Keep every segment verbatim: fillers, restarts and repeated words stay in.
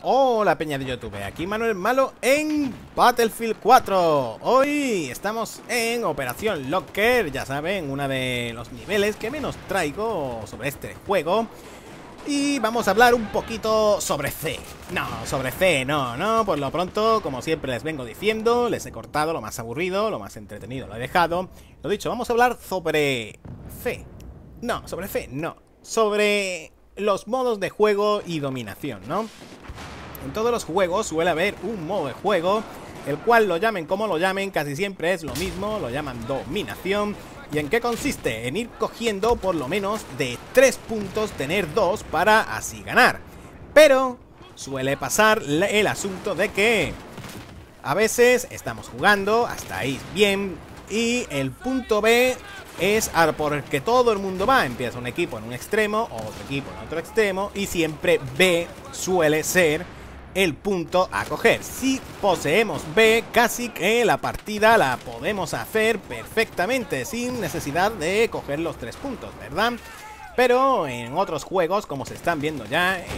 Hola peña de YouTube, aquí Manuel Malo en Battlefield cuatro. Hoy estamos en Operación Locker, ya saben, uno de los niveles que menos traigo sobre este juego. Y vamos a hablar un poquito sobre C. No, sobre C, no, no, por lo pronto, como siempre les vengo diciendo, les he cortado lo más aburrido, lo más entretenido lo he dejado. Lo dicho, vamos a hablar sobre C. No, sobre C, no, sobre los modos de juego y dominación, ¿no? En todos los juegos suele haber un modo de juego, el cual lo llamen como lo llamen, casi siempre es lo mismo, lo llaman dominación. ¿Y en qué consiste? En ir cogiendo por lo menos de tres puntos, tener dos para así ganar. Pero suele pasar el asunto de que a veces estamos jugando, hasta ahí bien, y el punto B es por el que todo el mundo va. Empieza un equipo en un extremo, otro equipo en otro extremo, y siempre B suele ser el punto a coger. Si poseemos B, casi que la partida la podemos hacer perfectamente sin necesidad de coger los tres puntos, ¿verdad? Pero en otros juegos, como se están viendo ya, en,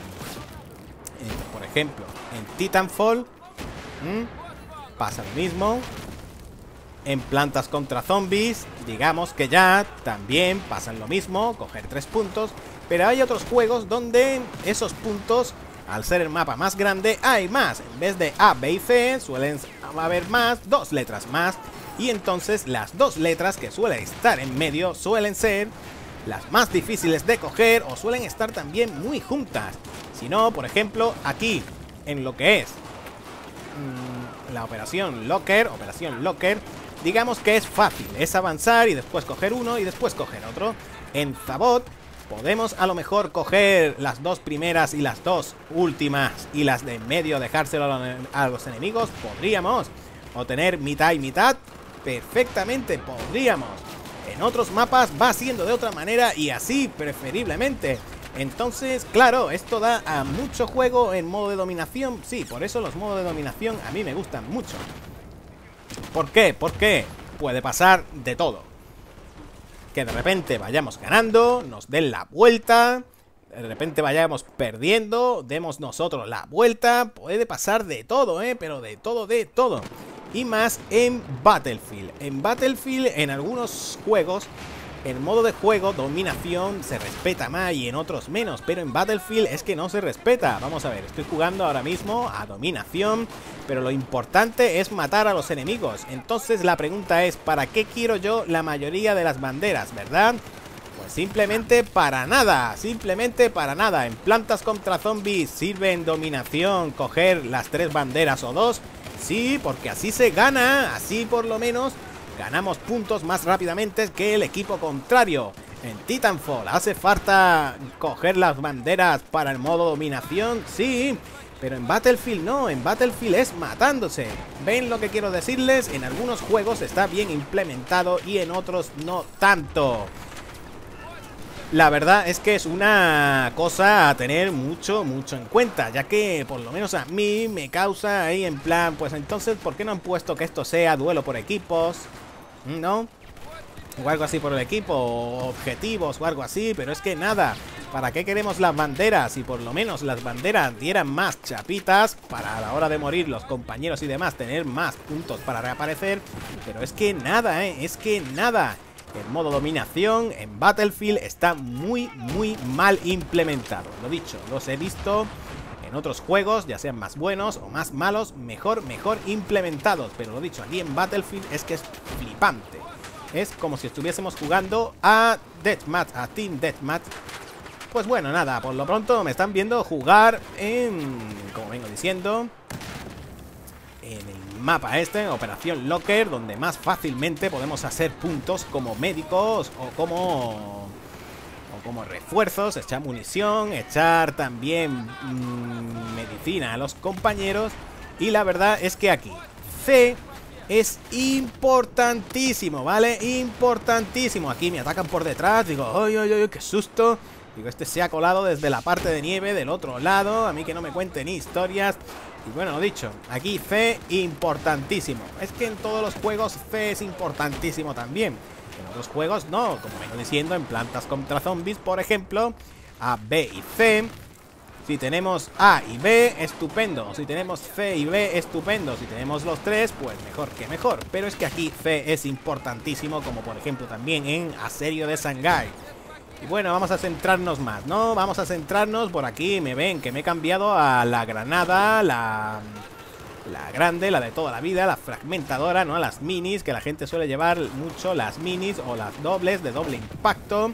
en, por ejemplo, en Titanfall, ¿m? pasa lo mismo. En Plantas contra Zombies, digamos que ya también pasan lo mismo, coger tres puntos. Pero hay otros juegos donde esos puntos, al ser el mapa más grande, hay más. En vez de A, B y C, suelen haber más, dos letras más. Y entonces las dos letras que suelen estar en medio suelen ser las más difíciles de coger, o suelen estar también muy juntas. Si no, por ejemplo, aquí, en lo que es mmm, la Operación Locker, Operación Locker, digamos que es fácil, es avanzar y después coger uno y después coger otro. En Zabot podemos a lo mejor coger las dos primeras y las dos últimas, y las de en medio dejárselo a los enemigos, podríamos. O tener mitad y mitad, perfectamente podríamos. En otros mapas va siendo de otra manera y así preferiblemente. Entonces, claro, esto da a mucho juego en modo de dominación. Sí, por eso los modos de dominación a mí me gustan mucho. ¿Por qué? Porque puede pasar de todo. Que de repente vayamos ganando, nos den la vuelta, de repente vayamos perdiendo, demos nosotros la vuelta. Puede pasar de todo, ¿eh? Pero de todo, de todo. Y más en Battlefield. En Battlefield, en algunos juegos, el modo de juego, dominación, se respeta más y en otros menos. Pero en Battlefield es que no se respeta. Vamos a ver, estoy jugando ahora mismo a dominación, pero lo importante es matar a los enemigos. Entonces la pregunta es, ¿para qué quiero yo la mayoría de las banderas, verdad? Pues simplemente para nada, simplemente para nada. En Plantas contra Zombies sirve en dominación coger las tres banderas o dos. Sí, porque así se gana, así por lo menos ganamos puntos más rápidamente que el equipo contrario. En Titanfall hace falta coger las banderas para el modo dominación, sí, pero en Battlefield no, en Battlefield es matándose. ¿Ven lo que quiero decirles? En algunos juegos está bien implementado y en otros no tanto. La verdad es que es una cosa a tener mucho, mucho en cuenta, ya que por lo menos a mí me causa ahí en plan, pues entonces, ¿por qué no han puesto que esto sea duelo por equipos? ¿No? O algo así por el equipo, o objetivos o algo así, pero es que nada. ¿Para qué queremos las banderas? Si por lo menos las banderas dieran más chapitas para a la hora de morir los compañeros y demás, tener más puntos para reaparecer. Pero es que nada, ¿eh? Es que nada. El modo dominación en Battlefield está muy, muy mal implementado. Lo dicho, los he visto en otros juegos, ya sean más buenos o más malos, mejor, mejor implementados. Pero lo dicho, aquí en Battlefield es que es flipante. Es como si estuviésemos jugando a Deathmatch, a Team Deathmatch. Pues bueno, nada, por lo pronto me están viendo jugar en, como vengo diciendo, en el mapa este, en Operación Locker, donde más fácilmente podemos hacer puntos como médicos o como... como refuerzos, echar munición, echar también mmm, medicina a los compañeros. Y la verdad es que aquí C es importantísimo, ¿vale? Importantísimo. Aquí me atacan por detrás, digo, ¡ay, ay, ay, qué susto! Digo, este se ha colado desde la parte de nieve del otro lado, a mí que no me cuente ni historias. Y bueno, lo dicho, aquí C importantísimo. Es que en todos los juegos C es importantísimo también. En otros juegos no, como vengo diciendo, en Plantas contra Zombies, por ejemplo, A, B y C Si tenemos A y B, estupendo. Si tenemos C y B, estupendo. Si tenemos los tres, pues mejor que mejor. Pero es que aquí C es importantísimo, como por ejemplo también en Asedio de Shanghái. Y bueno, vamos a centrarnos más, ¿no? Vamos a centrarnos por aquí. Me ven que me he cambiado a la granada, la... la grande, la de toda la vida, la fragmentadora, ¿no? Las minis, que la gente suele llevar mucho, las minis o las dobles de doble impacto.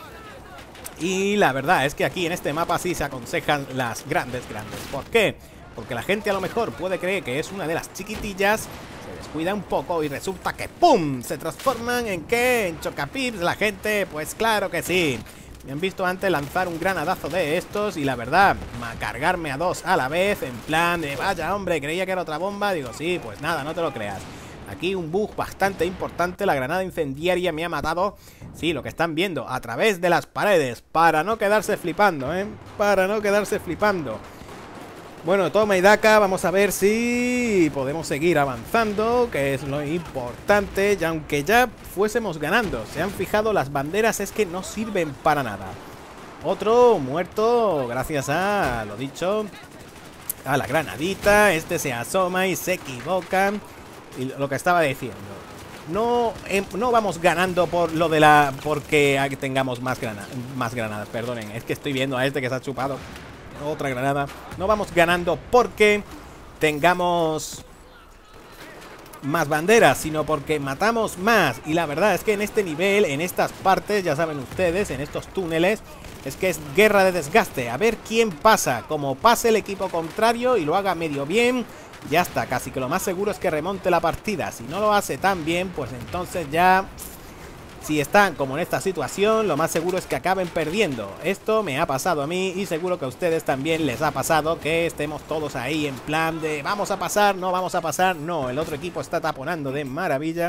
Y la verdad es que aquí en este mapa sí se aconsejan las grandes, grandes. ¿Por qué? Porque la gente a lo mejor puede creer que es una de las chiquitillas, se descuida un poco y resulta que ¡pum! Se transforman en ¿qué? En chocapips la gente, pues claro que sí. Me han visto antes lanzar un granadazo de estos y la verdad, cargarme a dos a la vez, en plan de vaya hombre, creía que era otra bomba. Digo, sí, pues nada, no te lo creas. Aquí un bug bastante importante, la granada incendiaria me ha matado. Sí, lo que están viendo, a través de las paredes, para no quedarse flipando, ¿eh? Para no quedarse flipando. Bueno, toma y daca, vamos a ver si podemos seguir avanzando, que es lo importante. Y aunque ya fuésemos ganando, se han fijado las banderas, es que no sirven para nada. Otro muerto, gracias a, lo dicho, a la granadita. Este se asoma y se equivoca. Y lo que estaba diciendo, no, eh, no vamos ganando por lo de la... porque tengamos más, grana, más granadas, perdonen. Es que estoy viendo a este que se ha chupado otra granada. No vamos ganando porque tengamos más banderas, sino porque matamos más. Y la verdad es que en este nivel, en estas partes, ya saben ustedes, en estos túneles, es que es guerra de desgaste. A ver quién pasa. Como pase el equipo contrario y lo haga medio bien, ya está, casi que lo más seguro es que remonte la partida. Si no lo hace tan bien, pues entonces ya... si están como en esta situación, lo más seguro es que acaben perdiendo. Esto me ha pasado a mí y seguro que a ustedes también les ha pasado, que estemos todos ahí en plan de vamos a pasar, no vamos a pasar. No, el otro equipo está taponando de maravilla.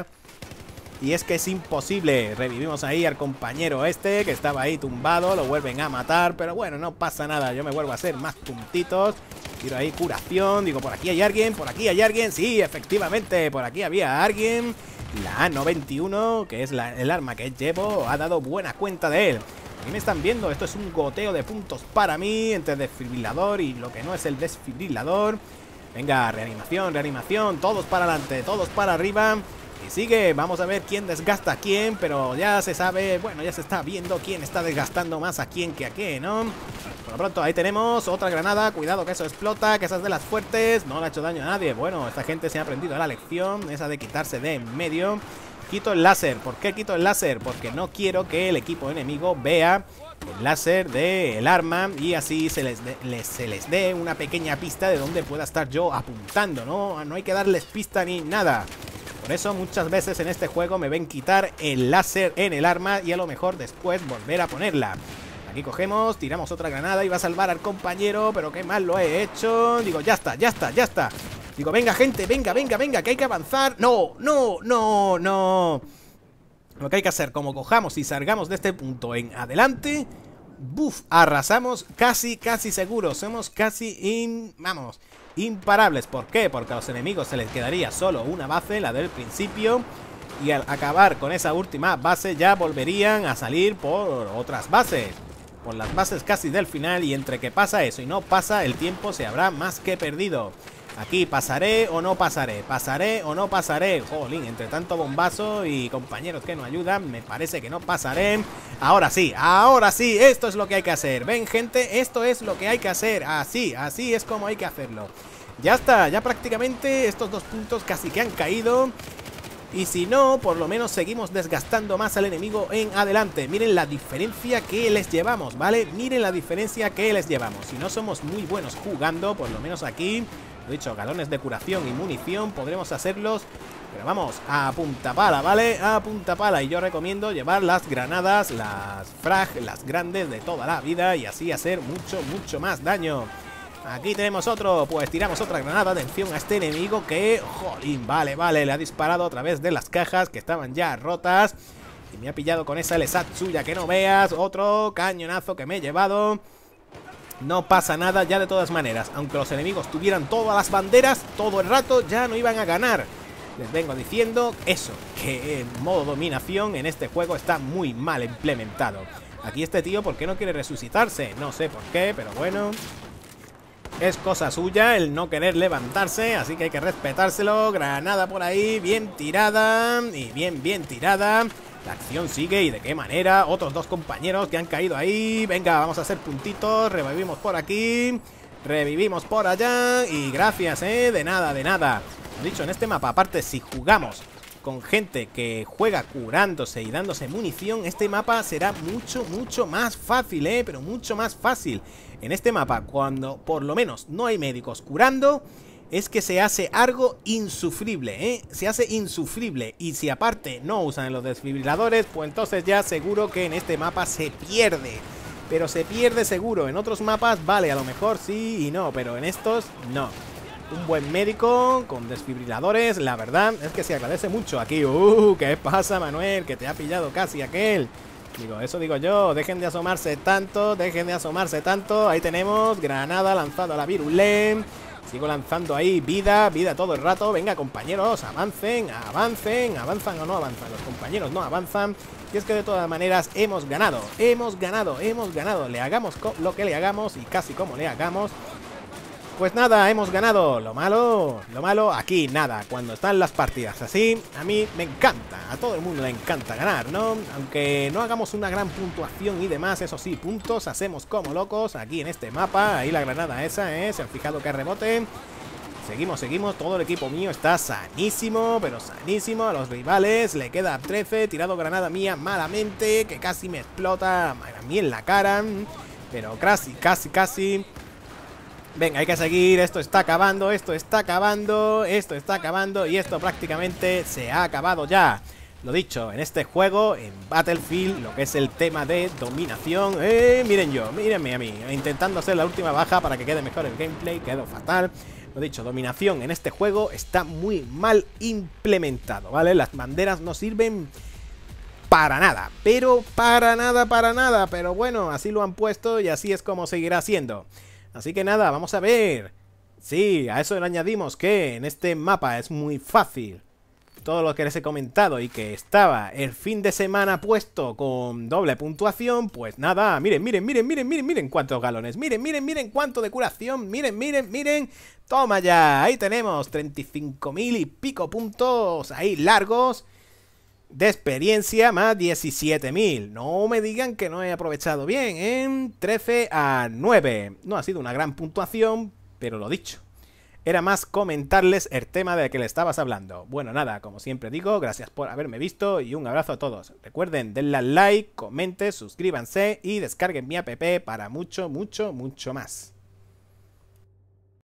Y es que es imposible. Revivimos ahí al compañero este que estaba ahí tumbado, lo vuelven a matar, pero bueno, no pasa nada. Yo me vuelvo a hacer más puntitos. Tiro ahí curación, digo, por aquí hay alguien, por aquí hay alguien. Sí, efectivamente, por aquí había alguien. La A noventa y uno, que es la, el arma que llevo, ha dado buena cuenta de él. Aquí me están viendo, esto es un goteo de puntos para mí, entre desfibrilador y lo que no es el desfibrilador. Venga, reanimación, reanimación, todos para adelante, todos para arriba. Y sigue, vamos a ver quién desgasta a quién, pero ya se sabe, bueno, ya se está viendo quién está desgastando más a quién que a qué, ¿no? Por lo pronto, ahí tenemos otra granada, cuidado que eso explota, que esas de las fuertes, no le ha hecho daño a nadie. Bueno, esta gente se ha aprendido la lección, esa de quitarse de en medio. Quito el láser, ¿por qué quito el láser? Porque no quiero que el equipo enemigo vea el láser del arma y así se les, de, les, se les dé una pequeña pista de dónde pueda estar yo apuntando, ¿no? No hay que darles pista ni nada. Por eso muchas veces en este juego me ven quitar el láser en el arma y a lo mejor después volver a ponerla. Aquí cogemos, tiramos otra granada y va a salvar al compañero, pero qué mal lo he hecho. Digo, ya está, ya está, ya está. Digo, venga gente, venga, venga, venga, que hay que avanzar. No, no, no, no. Lo que hay que hacer, como cojamos y salgamos de este punto en adelante, buf, arrasamos casi, casi seguros. Somos casi, in, vamos... imparables. ¿Por qué? Porque a los enemigos se les quedaría solo una base, la del principio, y al acabar con esa última base ya volverían a salir por otras bases, por las bases casi del final, y entre que pasa eso y no pasa, el tiempo se habrá más que perdido. Aquí pasaré o no pasaré, pasaré o no pasaré. Jolín, entre tanto bombazo y compañeros que no ayudan, me parece que no pasaré. Ahora sí, ahora sí, esto es lo que hay que hacer. Ven gente, esto es lo que hay que hacer. Así, así es como hay que hacerlo. Ya está, ya prácticamente estos dos puntos casi que han caído. Y si no, por lo menos seguimos desgastando más al enemigo en adelante. Miren la diferencia que les llevamos, ¿vale? Miren la diferencia que les llevamos. Si no somos muy buenos jugando, por lo menos aquí, lo dicho, galones de curación y munición, podremos hacerlos. Pero vamos, a punta pala, ¿vale? A punta pala. Y yo recomiendo llevar las granadas, las frag, las grandes de toda la vida, y así hacer mucho, mucho más daño. Aquí tenemos otro, pues tiramos otra granada. Atención a este enemigo que, jolín, vale, vale, le ha disparado a través de las cajas que estaban ya rotas. Y me ha pillado con esa Lesatsu, ya que no veas. Otro cañonazo que me he llevado. No pasa nada ya de todas maneras. Aunque los enemigos tuvieran todas las banderas todo el rato, ya no iban a ganar. Les vengo diciendo eso, que el modo dominación en este juego está muy mal implementado. Aquí este tío, ¿por qué no quiere resucitarse? No sé por qué, pero bueno. es cosa suya el no querer levantarse, así que hay que respetárselo. Granada por ahí, bien tirada. Y bien, bien tirada. La acción sigue, y de qué manera. Otros dos compañeros que han caído ahí. Venga, vamos a hacer puntitos. Revivimos por aquí, revivimos por allá. Y gracias, eh, de nada, de nada. Dicho, en este mapa, aparte, si jugamos con gente que juega curándose y dándose munición, este mapa será mucho, mucho más fácil, eh, pero mucho más fácil. En este mapa, cuando por lo menos no hay médicos curando, es que se hace algo insufrible, ¿eh? Se hace insufrible. Y si aparte no usan los desfibriladores, pues entonces ya seguro que en este mapa se pierde. Pero se pierde seguro. En otros mapas, vale, a lo mejor sí y no, pero en estos, no. Un buen médico con desfibriladores, la verdad es que se agradece mucho aquí. Uh, ¿qué pasa, Manuel? Que te ha pillado casi aquel. Digo, eso digo yo, dejen de asomarse tanto, dejen de asomarse tanto. Ahí tenemos, granada lanzado a la virulé. Sigo lanzando ahí vida, vida todo el rato. Venga, compañeros, avancen, avancen. ¿Avanzan o no avanzan? Los compañeros no avanzan. Y es que de todas maneras hemos ganado. Hemos ganado, hemos ganado. Le hagamos lo que le hagamos y casi como le hagamos, pues nada, hemos ganado. Lo malo, lo malo, aquí nada. Cuando están las partidas así, a mí me encanta. A todo el mundo le encanta ganar, ¿no? Aunque no hagamos una gran puntuación y demás, eso sí, puntos hacemos como locos aquí en este mapa. Ahí la granada esa, ¿eh? Se han fijado que rebote. Seguimos, seguimos. Todo el equipo mío está sanísimo, pero sanísimo. A los rivales le queda trece. Tirado granada mía malamente, que casi me explota a mí en la cara. Pero casi, casi, casi... Venga, hay que seguir, esto está acabando, esto está acabando, esto está acabando y esto prácticamente se ha acabado ya. Lo dicho, en este juego, en Battlefield, lo que es el tema de dominación, eh, miren yo, mírenme a mí, intentando hacer la última baja para que quede mejor el gameplay, quedó fatal. Lo dicho, dominación en este juego está muy mal implementado, ¿vale? Las banderas no sirven para nada, pero para nada, para nada, pero bueno, así lo han puesto y así es como seguirá siendo. Así que nada, vamos a ver. Sí, a eso le añadimos que en este mapa es muy fácil. Todo lo que les he comentado y que estaba el fin de semana puesto con doble puntuación, pues nada, miren, miren, miren, miren, miren, miren cuántos galones. Miren, miren, miren cuánto de curación. Miren, miren, miren. Toma ya, ahí tenemos treinta y cinco mil y pico puntos ahí largos de experiencia, más diecisiete mil. No me digan que no he aprovechado bien, en trece a nueve. No ha sido una gran puntuación, pero lo dicho, era más comentarles el tema de que le estabas hablando. Bueno, nada, como siempre digo, gracias por haberme visto y un abrazo a todos. Recuerden, denle al like, comenten, suscríbanse y descarguen mi app para mucho, mucho, mucho más.